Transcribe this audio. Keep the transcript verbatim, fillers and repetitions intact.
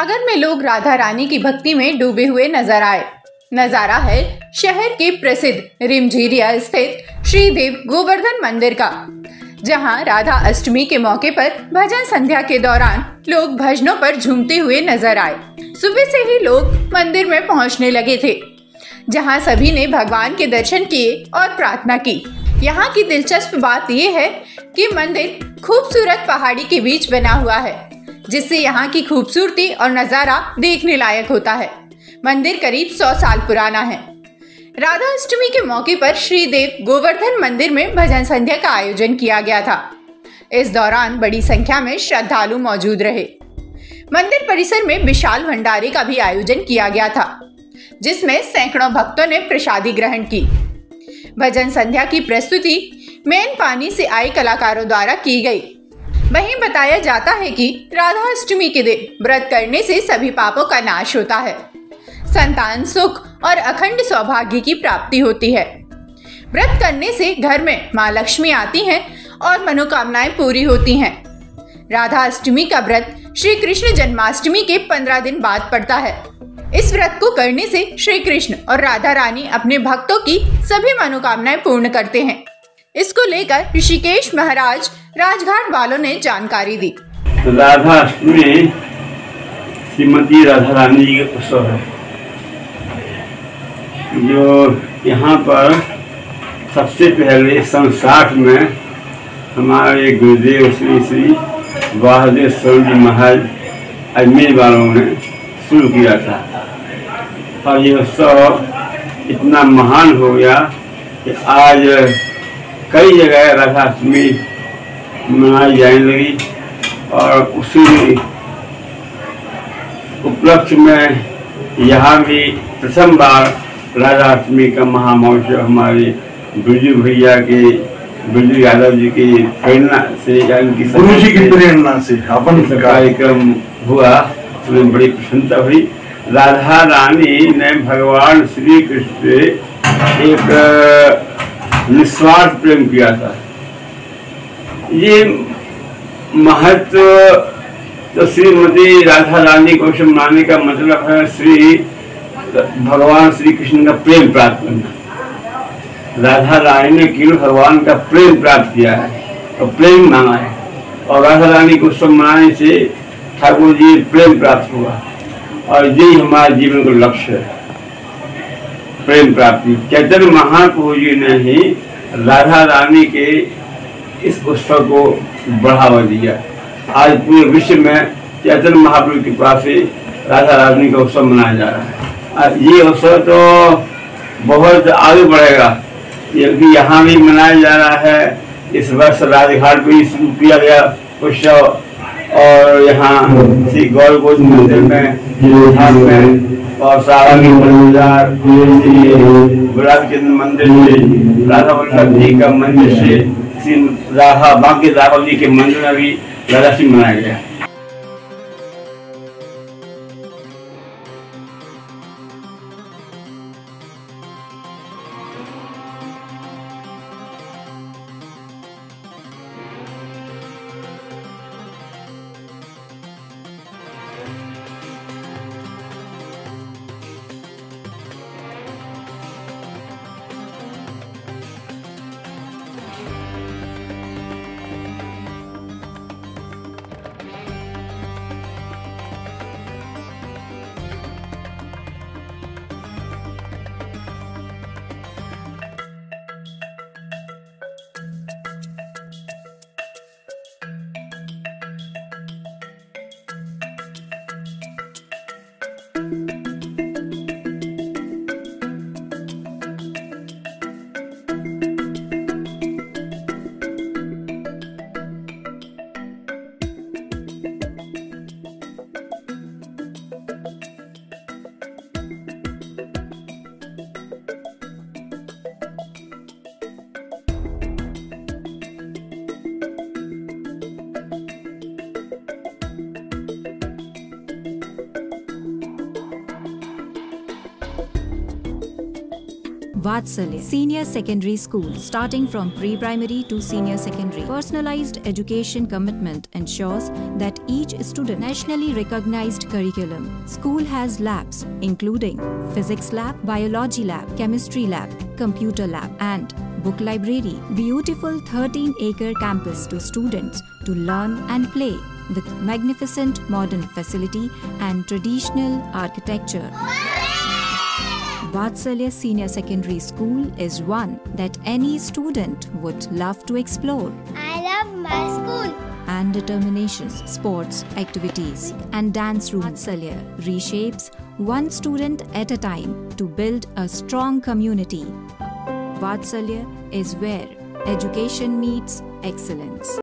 सागर में लोग राधा रानी की भक्ति में डूबे हुए नजर आए। नजारा है शहर के प्रसिद्ध रिमझिरिया स्थित श्रीदेव गोवर्धन मंदिर का, जहां राधा अष्टमी के मौके पर भजन संध्या के दौरान लोग भजनों पर झूमते हुए नजर आए। सुबह से ही लोग मंदिर में पहुंचने लगे थे, जहां सभी ने भगवान के दर्शन किए और प्रार्थना की। यहाँ की दिलचस्प बात यह है कि मंदिर खूबसूरत पहाड़ी के बीच बना हुआ है, जिससे यहाँ की खूबसूरती और नज़ारा देखने लायक होता है। मंदिर करीब सौ साल पुराना है। राधा अष्टमी के मौके पर श्रीदेव गोवर्धन मंदिर में भजन संध्या का आयोजन किया गया था। इस दौरान बड़ी संख्या में श्रद्धालु मौजूद रहे। मंदिर परिसर में विशाल भंडारे का भी आयोजन किया गया था, जिसमें सैकड़ों भक्तों ने प्रसादी ग्रहण की। भजन संध्या की प्रस्तुति मेन पानी से आए कलाकारों द्वारा की गई। वहीं बताया जाता है कि राधा अष्टमी के दिन व्रत करने से सभी पापों का नाश होता है, संतान सुख और अखंड सौभाग्य की प्राप्ति होती है। व्रत करने से घर में माँ लक्ष्मी आती हैं और मनोकामनाएं पूरी होती हैं। राधा अष्टमी का व्रत श्री कृष्ण जन्माष्टमी के पंद्रह दिन बाद पड़ता है। इस व्रत को करने से श्री कृष्ण और राधा रानी अपने भक्तों की सभी मनोकामनाएं पूर्ण करते हैं। इसको लेकर ऋषिकेश महाराज राजघाट वालों ने जानकारी दी। राधा अष्टमी श्रीमती राधा रानी जी का उत्सव है, जो यहाँ पर सबसे पहले सन साठ में हमारे गुरुदेव श्री श्री वासुदेव स्वामी जी महाराज अजमेर वालों ने शुरू किया था। और ये उत्सव इतना महान हो गया कि आज कई जगह राधा अष्टमी मनाई जाने लगी। और उसी उपलक्ष्य में यहाँ भी प्रथम बार राधा अष्टमी का महामहोत्सव हमारे बिरजू भैया के बिरजू यादव जी की प्रेरणा से या उनकी गुरु जी की प्रेरणा से अपन कार्यक्रम हुआ, उसमें बड़ी प्रसन्नता हुई। राधा रानी ने भगवान श्री कृष्ण से एक निस्वार्थ प्रेम किया था। ये महत्व तो श्रीमती राधा रानी को मनाने का मतलब है श्री भगवान श्री कृष्ण का प्रेम प्राप्त करना। राधा रानी ने केवल भगवान का प्रेम प्राप्त किया है और प्रेम मांगा है, और राधा रानी को उत्सव मनाने से ठाकुर जी प्रेम प्राप्त हुआ। और यही हमारे जीवन का लक्ष्य है, प्रेम प्राप्ति। चैतन्य महाप्रभु जी ने ही राधा रानी के इस उत्सव को बढ़ावा दिया। आज पूरे विश्व में चैतन्य महाप्रभु की कृपा से राधा रानी का उत्सव मनाया जा रहा है। ये उत्सव तो बहुत आगे बढ़ेगा, क्योंकि यहाँ भी मनाया जा रहा है। इस वर्ष राजघाट पर भी शुरू किया गया उत्सव, और यहाँ श्री गौर गोद मंदिर में में और सारा के बाजार चंद्र मंदिर से राधा वल्लभ जी का मंदिर से श्री राधा बांके राघव जी के मंदिर में भी राधा अष्टमी मनाया गया। Vatsalya Senior Secondary School, starting from pre-primary to senior secondary. Personalized education commitment ensures that each student nationally recognized curriculum. School has labs including physics lab, biology lab, chemistry lab, computer lab and book library. Beautiful thirteen acre campus to students to learn and play with magnificent modern facility and traditional architecture. Vatsalya Senior Secondary School is one that any student would love to explore. I love my school. And determinations, sports, activities and dance room. Vatsalya reshapes one student at a time to build a strong community. Vatsalya is where education meets excellence.